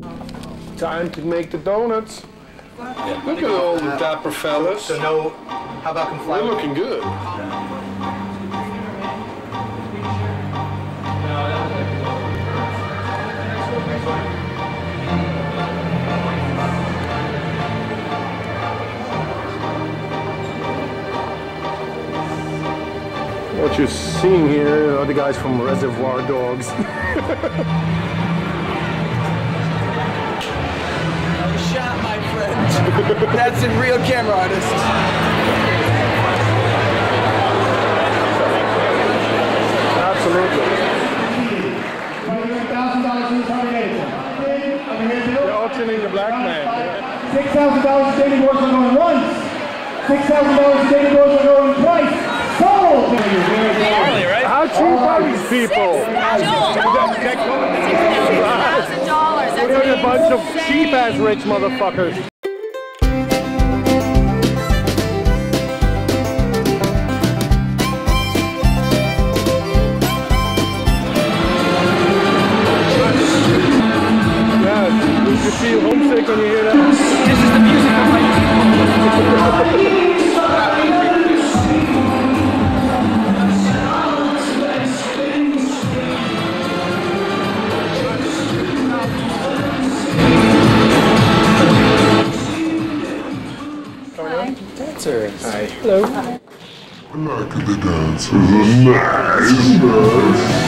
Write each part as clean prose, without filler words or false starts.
Time to make the donuts. Yeah. Look at all the dapper fellas. So no, how about They're looking good. What you're seeing here are the guys from Reservoir Dogs. Shot, my friend. That's a real camera artist. Absolutely. They're auctioning the black man. $6,000 daily boards are going once. $6,000 daily boards are going twice. Sold! How cheap are these people? $6,000. They're a bunch of cheap-ass rich motherfuckers. Yeah, you feel homesick when you hear that. This is the music of my dancers. Hi. Hello. Look at the dancers. Nice.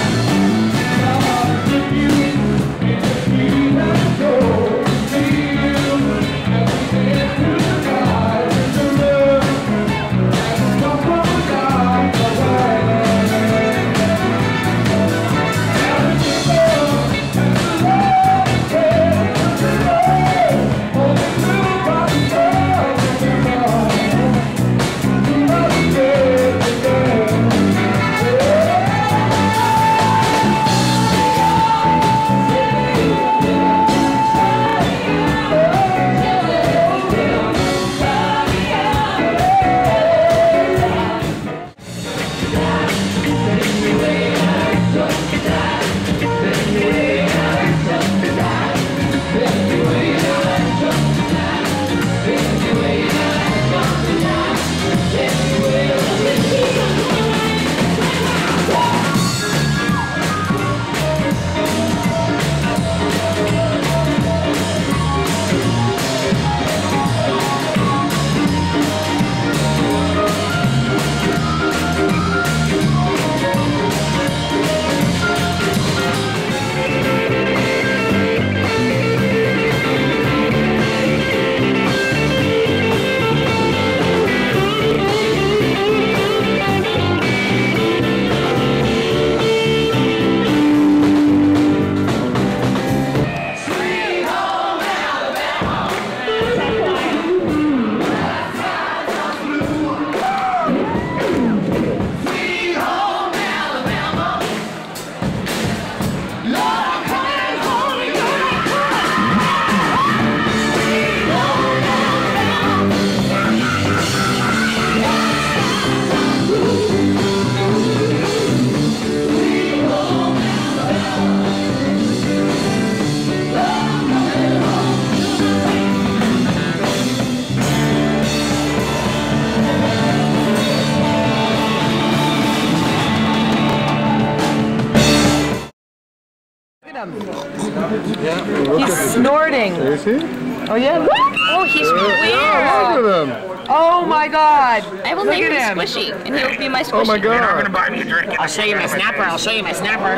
He's snorting. Is he? Oh yeah. Oh, he's weird. Look at him. Oh my God. I will make him squishy, and he'll be my squishy. Oh my God. You're not gonna buy me a drink. I'll show you my snapper. I'll show you my snapper.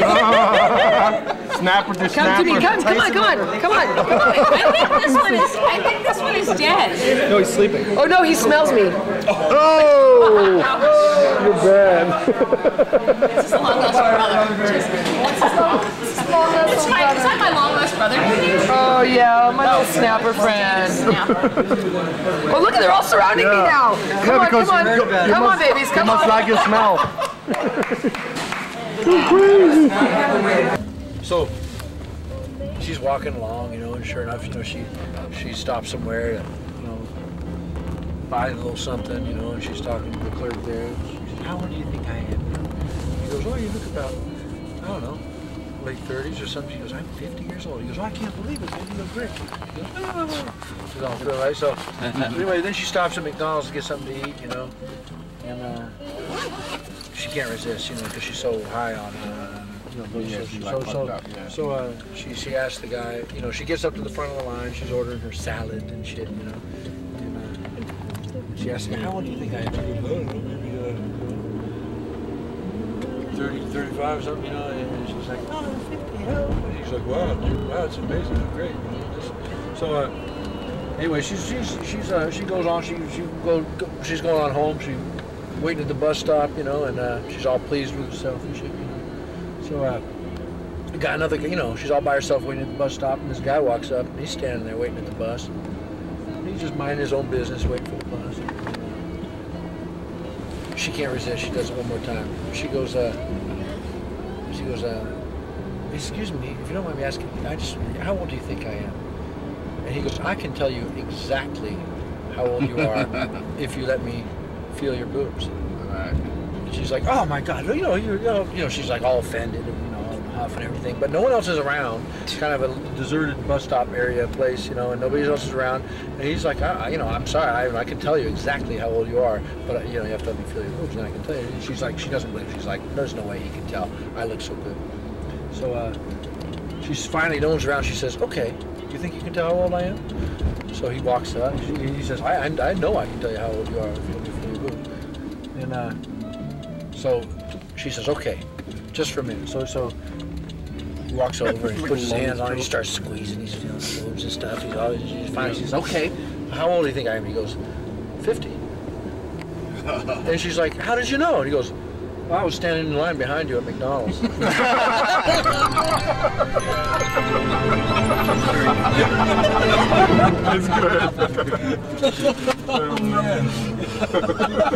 Snapper to Come snapper. to me. Come on. I think this one is dead. No, he's sleeping. Oh no, he smells me. Oh! You're bad. This is the long lost brother. Is that my long lost brother? Oh yeah, my little snapper friend. Oh look, they're all surrounding me now. Come on, babies, come on. Must like your smell. So she's walking along, you know, and sure enough, you know, she stops somewhere to, you know, buy a little something, you know, and she's talking to the clerk there. She says, "How old do you think I am?" He goes, "Oh, you look about, I don't know, late 30s or something. She goes, I'm 50 years old. He goes, oh, I can't believe it, man. You look great. He goes, oh. She's all good, right? So anyway, then she stops at McDonald's to get something to eat, you know, and she can't resist, you know, because she's so high on she asked the guy, you know, she gets up to the front of the line, she's ordering her salad and shit, you know, and she asked me, how old do you think I am? She goes, I don't know, maybe 30, 35 or something, you know, and she's like, oh, I'm 50, and he's like, wow, dude, wow, it's amazing, it's great, you know, so, anyway, she goes on, she's going on home, she's waiting at the bus stop, you know, and she's all pleased with herself and shit, you know. So, got another, you know, she's all by herself waiting at the bus stop, and this guy walks up, and he's standing there waiting at the bus. He's just minding his own business, waiting for the bus. She can't resist. She does it one more time. She goes, excuse me, if you don't mind me asking, how old do you think I am? And he goes, I can tell you exactly how old you are if you let me feel your boobs. And she's like, oh my God, you know, she's like all offended and, you know, all huff and everything, but no one else is around. It's kind of a deserted bus stop area place, you know, and nobody else is around. And he's like, you know, I'm sorry, I can tell you exactly how old you are, but, you know, you have to let me feel your boobs and I can tell you. And she's like, she doesn't believe. She's like, there's no way he can tell. I look so good. So she's finally, no one's around. She says, okay, do you think you can tell how old I am? So he walks up. He says, I know I can tell you how old you are if you let me feel your boobs. And so she says, okay, just for a minute. So he walks over and he puts his hands on her. He starts squeezing his boobs and stuff. She finally says, okay, how old do you think I am? He goes, 50. And she's like, how did you know? And he goes, well, I was standing in line behind you at McDonald's. That's good. Oh, man.